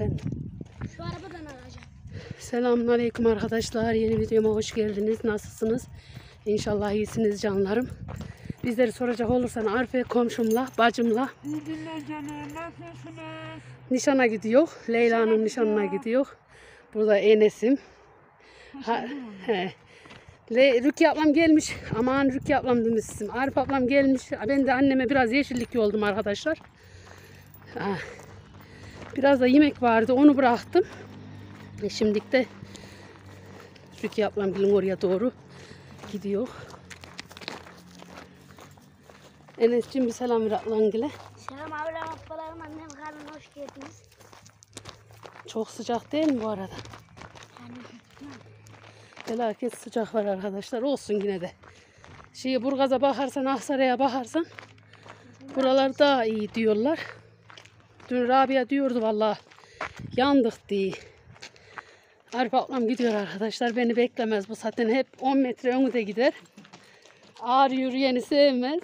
efendim. Şu arabadan alacağım. Selamünaleyküm arkadaşlar. Yeni videoma hoş geldiniz. Nasılsınız? İnşallah iyisiniz canlarım. Bizleri soracak olursan Arife komşumla, bacımla nişana gidiyor. Leyla'nın nişanına gidiyor. Burada Enes'im. Rukiye ablam gelmiş. Aman Rukiye ablam demişsin. Arif ablam gelmiş. Ben de anneme biraz yeşillik yoldum arkadaşlar. Biraz da yemek vardı. Onu bıraktım. Şimdilik de Rukiye ablam gelin oraya doğru gidiyor. Enes'cim bir selam ver ablangile. Selam ablam, ablalarım, annem, karnım, hoş geldiniz. Çok sıcak değil mi bu arada? Felaket sıcak var arkadaşlar. Olsun yine de. Burgaz'a bakarsan, Ahsaray'a bakarsan buralar daha iyi diyorlar. Dün Rabia diyordu vallahi yandık diye. Arif ablam gidiyor arkadaşlar. Beni beklemez bu zaten. Hep 10 metre önüde gider. Ağır yürüyeni sevmez.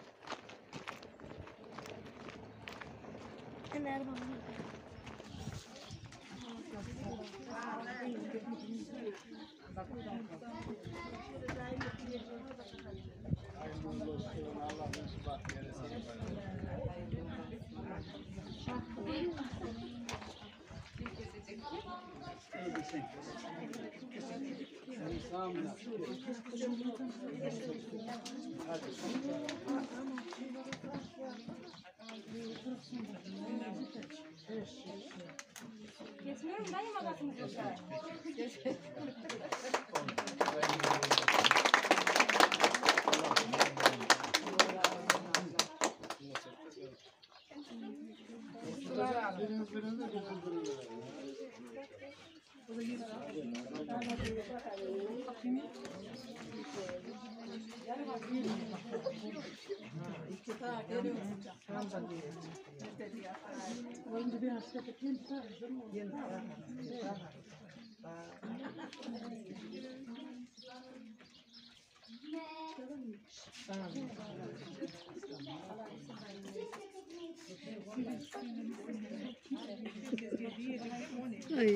Ay.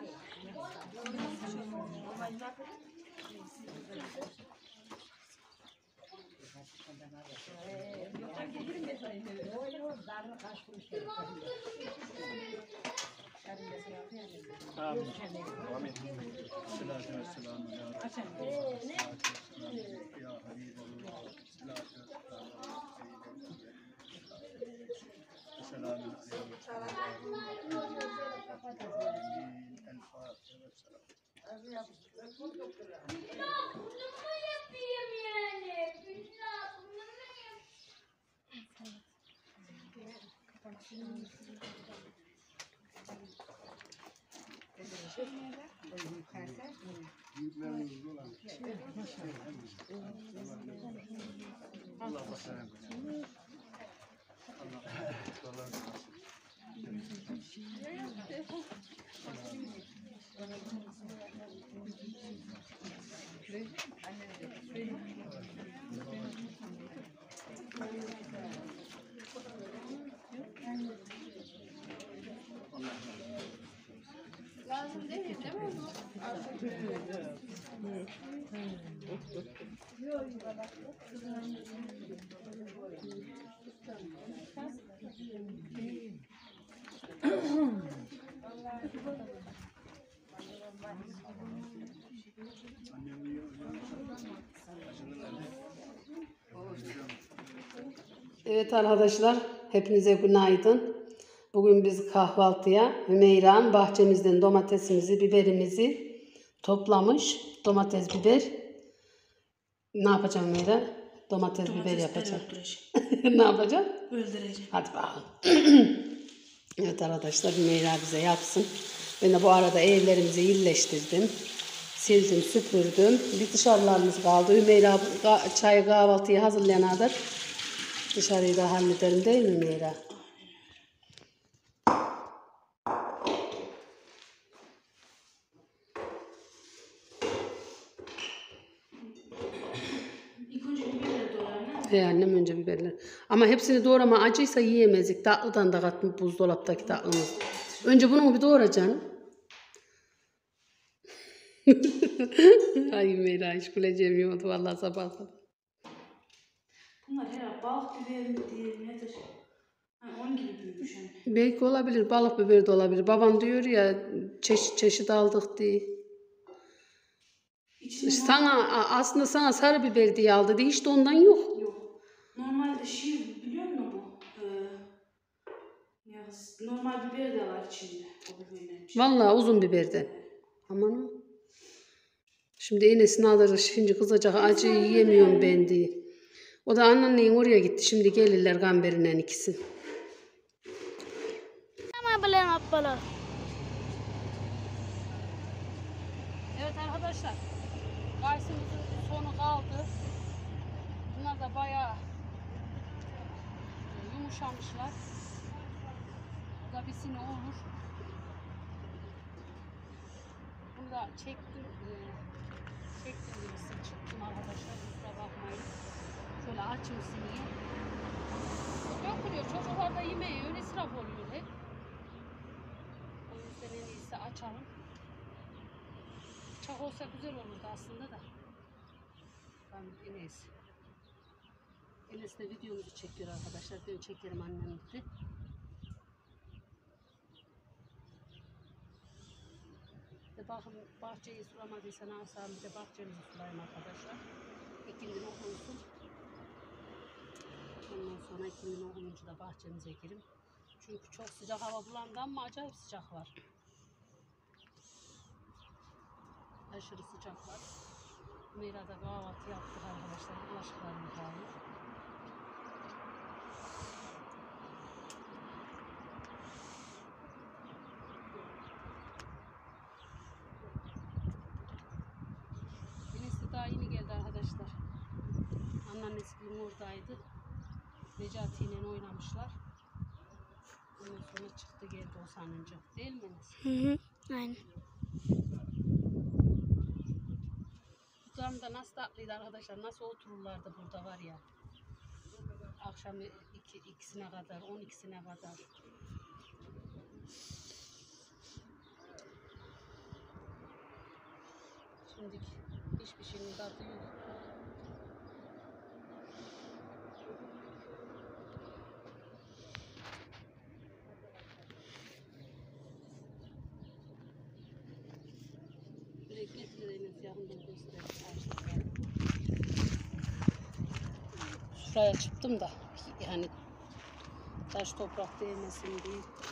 Lazım değil mi onu? Evet arkadaşlar, hepinize günaydın. Bugün biz kahvaltıya Hümeyran bahçemizden domatesimizi, biberimizi toplamış. Domates, biber. Ne yapacağım Hümeyra? Domates, biber yapacağım. Ne yapacağım? Öldüreceğim. Hadi bakalım. Evet arkadaşlar, Hümeyra bize yapsın. Ben de bu arada evlerimizi iyileştirdim. Sildim, süpürdüm. Bir dışarılarımız kaldı. Hümeyra çay kahvaltıyı hazırlayanadır. Dışarıyı da hallederim değil mi Hümeyra? Annem önce biberler. Ama hepsini doğrama acıysa yiyemezdik. Tatlıdan da katmış buzdolaptaki tatlımız. Önce bunu bir doğrayacaksın. Ay Meyra hiç güleceğim yoktu vallahi sabah sabah. Bunlar herhalde balık biberi mi diye nedir? Ha, onun gibi büyümüş hani. Belki olabilir, balık biberi de olabilir. Baban diyor ya çeşit çeşit aldık diye. İçinde Aslında sana sarı biber diye aldı diye hiç de ondan yok. yok. Normalde biliyor musun bu? Normal biber de var içinde. O biberlerin içinde. Vallahi uzun biberden. Aman. Şimdi Enes'in alırız. Şimdi kızacak acı yiyemiyorum ben diye. O da anneannenin oraya gitti. Şimdi gelirler Gamber'in ikisi. Ama bilerim ablalar. Evet arkadaşlar. Kayısımızın sonu kaldı. Bunlar da bayağı yumuşamışlar. Bu da bir sene olur. Bunu da çektim. Çektim birisi. Çıktım arkadaşlar. Kusura bakmayın. Şöyle açayım sineği. Dökülüyor. Çocuklar da yemeği öyle israf oluyor hep. O yüzden en iyisi açalım. Bıçak olsa güzel olurdu aslında da. Ben Enes de videomuzu çekiyor arkadaşlar. Ben çekerim annemle de. Bakın bahçeyi sulamadıysan asam bir de bahçemizi sulayayım arkadaşlar. İkindin okunsun. Ondan sonra ikindin okununca da bahçemize girim. Çünkü çok sıcak hava bulandı ama acayip sıcak var. Aşırı sıcak var. Mira'da kahvaltı yaptık arkadaşlar. Bulaşıklarını kalıyor. Daha yeni geldi arkadaşlar. Anneannesi bir oradaydı. Necati ile oynamışlar. Ondan sonra çıktı geldi o sanınca. Değil mi Enes? Aynen. Kutularım da nasıl tatlıydı arkadaşlar. Nasıl otururlardı burada var ya. Akşam ikisine kadar, 12'sine kadar. Şimdi hiçbir şeyin tadı yok. Direkt getirdiğiniz yanından göstereyim. Şuraya çıktım da yani taş toprak değmesin diye.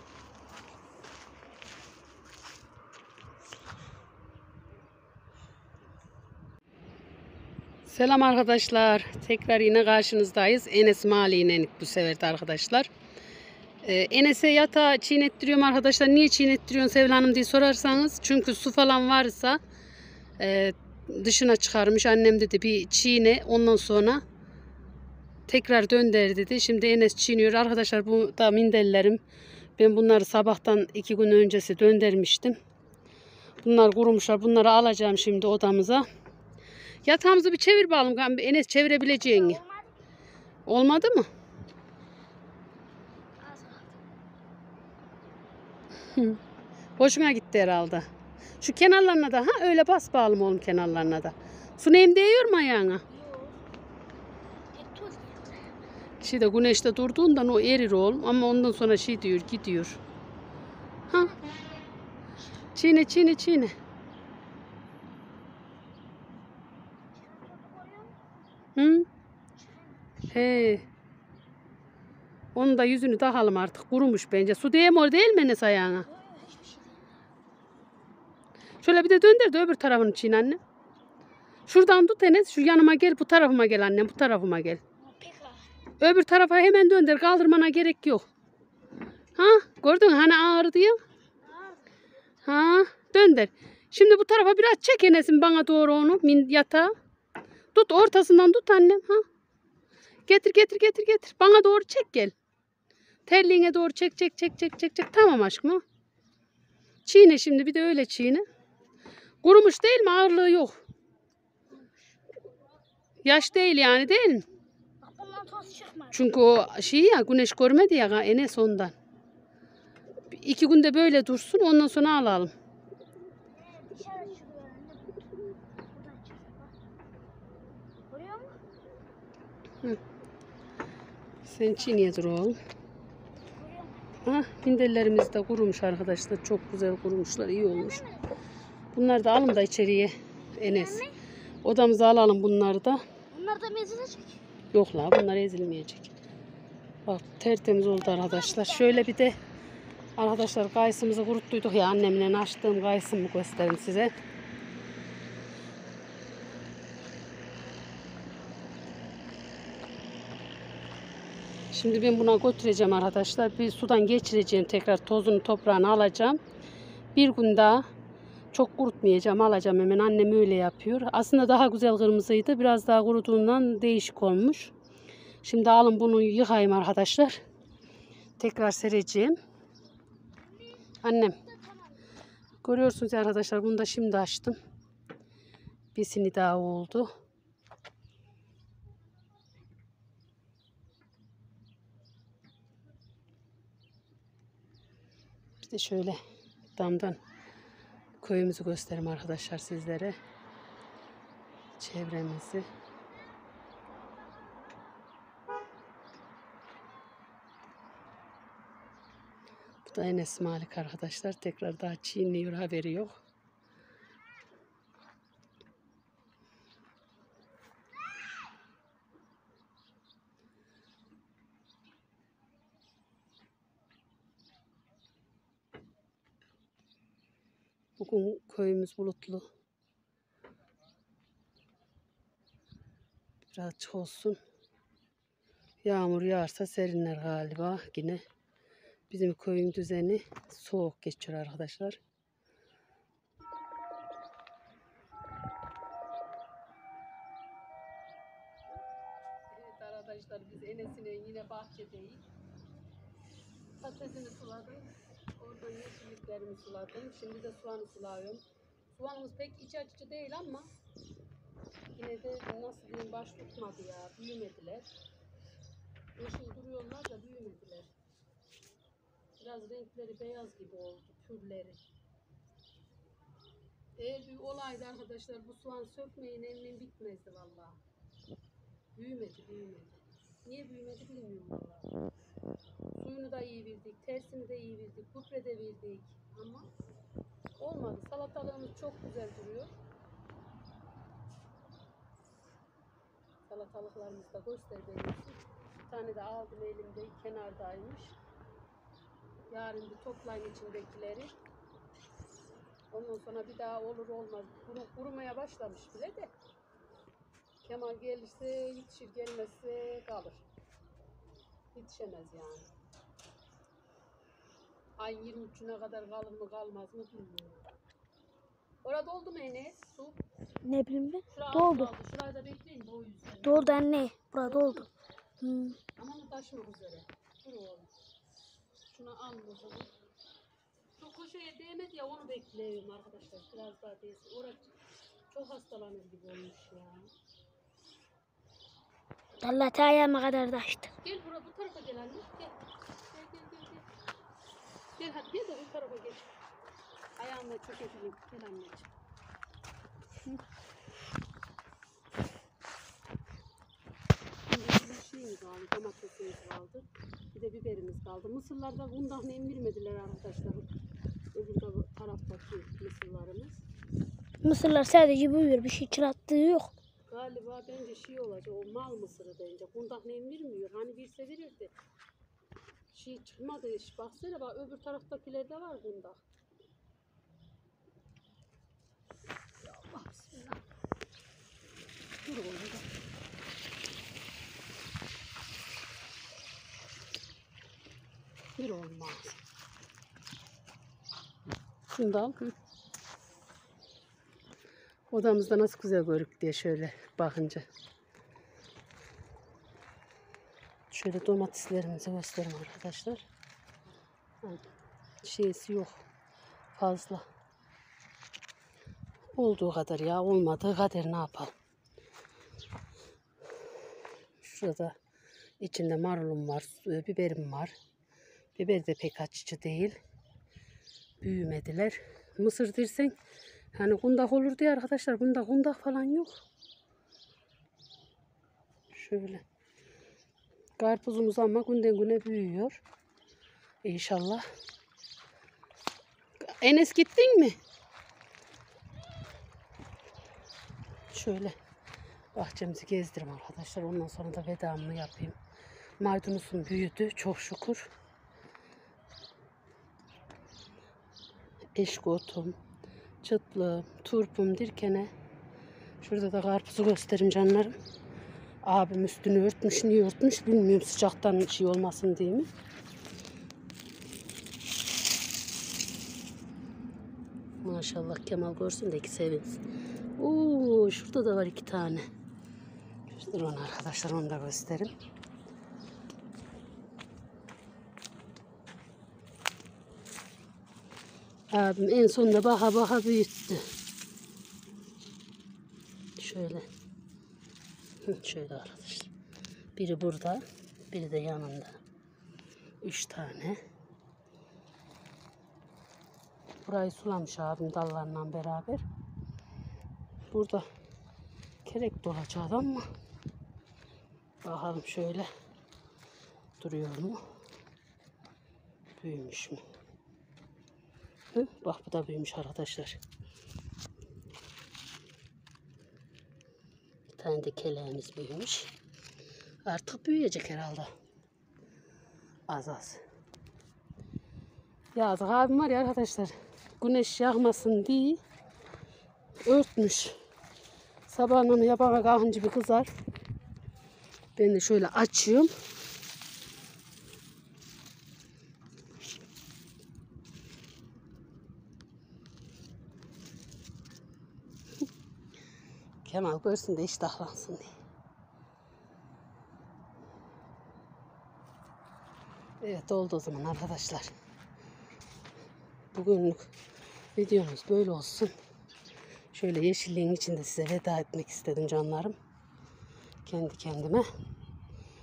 Selam arkadaşlar. Tekrar yine karşınızdayız. Enes Mali ile bu sefer de arkadaşlar. Enes'e yatağı çiğnettiriyorum arkadaşlar. Niye çiğnettiriyorsun Sevil Hanım diye sorarsanız. Çünkü su falan varsa dışına çıkarmış. Annem dedi bir çiğne ondan sonra tekrar dönder dedi. Şimdi Enes çiğniyor. Arkadaşlar bu da mindellerim. Ben bunları sabahtan 2 gün öncesi döndürmüştüm. Bunlar kurumuşlar. Bunları alacağım şimdi odamıza. Yatağımızı bir çevir bakalım. Enes çevirebileceğini. Olmadı mı? Hoşuna gitti herhalde. Şu kenarlarına da öyle bas bakalım oğlum kenarlarına da. Su neyim değiyor mu ayağına? Şeyde güneşte durduğundan o erir oğlum ama ondan sonra diyor gidiyor. Ha? Çiğne. Hı? He. Onun da yüzünü takalım artık. Kurumuş bence. Su değmiyor değil mi Enes ayağına? Şöyle bir de döndür de öbür tarafını çiğne anne. Şuradan tut Enes. Şu yanıma gel. Bu tarafıma gel annem. Bu tarafıma gel. Öbür tarafa hemen döndür. Kaldırmana gerek yok. Ha? Gördün mü? Hani ağrı diye. Ha? Döndür. Şimdi bu tarafa biraz çek Enes'in bana doğru onu. Yatağı. Tut ortasından tut annem. Ha? Getir. Bana doğru çek gel. Terliğine doğru çek. Tamam aşkım. Çiğne şimdi bir de öyle çiğne. Kurumuş değil mi? Ağırlığı yok. Yaş değil yani değil mi? Çünkü o ya güneş görmedi ya Enes ondan. 2 günde böyle dursun, ondan sonra alalım. Dışarı çıkıyor anne. Buradan çıkıyor bak. Görüyor musun? Sen çiğniye dur oğlum. Görüyor musun? Ha, minderlerimiz de kurumuş arkadaşlar. Çok güzel kurumuşlar, iyi olmuş. Bunları da alın da içeriye Enes. Odamıza alalım bunları da. Bunlar da mezilecek. Yok la, bunlar ezilmeyecek. Bak tertemiz oldu arkadaşlar. Şöyle bir de arkadaşlar kayısımızı kuruttuyduk ya, annemle açtığım kayısımı göstereyim size. Şimdi ben buna götüreceğim arkadaşlar. Bir sudan geçireceğim, tekrar tozunu toprağını alacağım. Bir gün daha çok kurutmayacağım, alacağım hemen, annem öyle yapıyor. Aslında daha güzel kırmızıydı, biraz daha kuruduğundan değişik olmuş. Şimdi alın bunu yıkayayım arkadaşlar. Tekrar sereceğim. Annem. Görüyorsunuz arkadaşlar, bunu da şimdi açtım. Besini daha oldu. Bir de şöyle damdan köyümüzü göstereyim arkadaşlar sizlere. Çevremizi. Bu da Enes Malik arkadaşlar. Tekrar daha çiğniyor, haberi yok. Bugün köyümüz bulutlu. Birazcık olsun. Yağmur yağarsa serinler galiba yine. Bizim köyün düzeni soğuk geçiyor arkadaşlar. Evet arkadaşlar, biz Enes'ine yine bahçedeyiz. Patatesini suladım. Oradan yeşilliklerimi suladım. Şimdi de soğanı sulıyorum. Soğanımız pek iç açıcı değil ama yine de nasıl diyeyim, baş tutmadı ya. Büyümediler. Yeşil duruyorlar da büyümediler. Biraz renkleri beyaz gibi oldu, pürleri. Eğer bir olaydı arkadaşlar, bu soğan sökmeyin emmim bitmezdi vallahi. Büyümedi. Niye büyümedi bilmiyorum vallahi. Suyunu da iyi bildik, tersini de iyi bildik, gübre de bildik ama olmadı. Salatalığımız çok güzel duruyor. Salatalıklarımızı da gösterdiğim için bir tane de aldım elimde, kenardaymış. Yarın bir toplayın içindekileri. Ondan sonra bir daha olur olmaz. Kurumaya başlamış bile de. Kemal gelirse yetişir, gelmezse kalır. Yetişemez yani. Ay 23'üne kadar kalır mı kalmaz mı bilmiyorum. Orada oldu mu Enes? Su. Ne bileyim ben. Şurada Doldu. kaldı. Şurayı da bekleyin bu yüzden. Doldu anne. Burada oldu. Ama taşmak üzere. Dur oğlum. Şunu al o zaman. Şu köşeye değmedi ya, onu bekliyorum arkadaşlar. Biraz daha değsin. Orası çok hastalanır gibi olmuş ya. Allah ayağıma kadar da açtı. Gel bu tarafa gel anne. Gel. Gel. Gel hadi gel de bu tarafa geç. Ayağımla çökebilirim. Gel anneciğim. Şimdi bir şeyimiz kaldı. Domatesimiz kaldı. Bir de biberimiz kaldı. Mısırlarda bundan emmirmediler arkadaşlar. Öbür taraftaki mısırlarımız. Mısırlar sadece büyüyor. Bir şey çırattığı yok. Galiba bence şey olacak. O mal mısırı bence. Bundan emmirmiyor. Hani birse verirdi. Şey çıkmadı. Baksana bak, öbür taraftakilerde var bunda. Ya Allah bismillah. Dur oğlum da. Bir olmaz. Şunu da al. Odamızda nasıl güzel görük diye şöyle bakınca. Şöyle domateslerimizi göstereyim arkadaşlar. Şeysi yok. Fazla. Olduğu kadar ya. Olmadığı kadar ne yapalım. Şurada içinde marulum var. Biberim var. Biber de pek açıcı değil. büyümediler. Mısır dersen hani kundak olur diye arkadaşlar. Bunda kundak falan yok. Şöyle. Karpuzumuz ama günden güne büyüyor. İnşallah. Enes gittin mi? Şöyle bahçemizi gezdireyim arkadaşlar. Ondan sonra da vedamı yapayım. Maydanozum büyüdü çok şükür. Eşkotum, çıtlığım, turpum dirkene. Şurada da karpuzu göstereyim canlarım. Abim üstünü örtmüş. Niye örtmüş bilmiyorum. Sıcaktan şey olmasın diye mi? Maşallah Kemal görsün de ki sevinsin. Oo, şurada da var 2 tane. Dur onu arkadaşlar, onu da göstereyim. Abim en sonunda baka büyüttü. Şöyle. Şöyle arkadaşlar. Biri burada, biri de yanında. 3 tane. Burayı sulamış abim dallarla beraber. Burada kerek dolacaktı ama bakalım şöyle duruyor mu? Büyümüş mü? Hı? Bak bu da büyümüş arkadaşlar. Bir tane de keleğimiz büyümüş. Artık büyüyecek herhalde. Az az. Yazık abim var ya arkadaşlar. Güneş yakmasın diye örtmüş. Sabahın onu yapana kalkınca bir kızar. Ben de şöyle açıyorum. Kemal görsün de iştahlansın diye. Evet oldu o zaman arkadaşlar. Bugünlük videomuz böyle olsun. Şöyle yeşilliğin içinde size veda etmek istedim canlarım. Kendi kendime.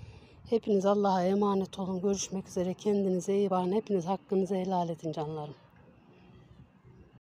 Hepiniz Allah'a emanet olun. Görüşmek üzere. Kendinize iyi bakın. Hepiniz hakkınızı helal edin canlarım.